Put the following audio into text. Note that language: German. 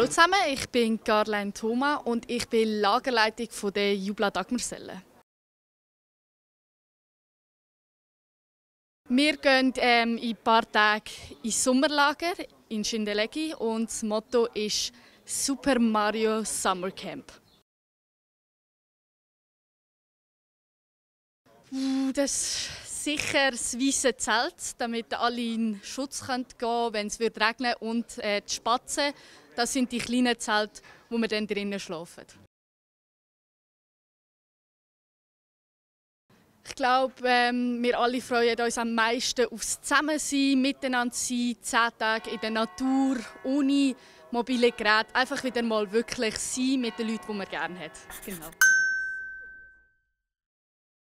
zusammen, ich bin Caroline Thoma und ich bin Lagerleitung der Jubla Dagmarselle. Wir gehen in ein paar Tagen ins Sommerlager in Schindellegi und das Motto ist Super Mario Summer Camp. Das ist sicher das weiße Zelt, damit alle in Schutz gehen können, wenn es regnen würde. Und die Spatzen, das sind die kleinen Zelte, wo wir dann drinnen schlafen. Ich glaube, wir alle freuen uns am meisten aufs Zusammensein, miteinander sein, 10 Tage in der Natur, ohne mobile Geräte. Einfach wieder mal wirklich sein mit den Leuten, die man gerne hat. Genau.